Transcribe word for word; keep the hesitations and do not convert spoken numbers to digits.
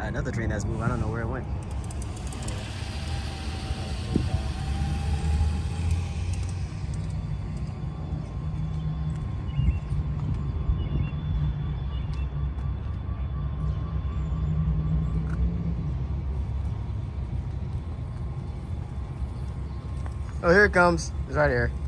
Another train that's moving. I don't know where it went. Oh, here it comes. It's right here.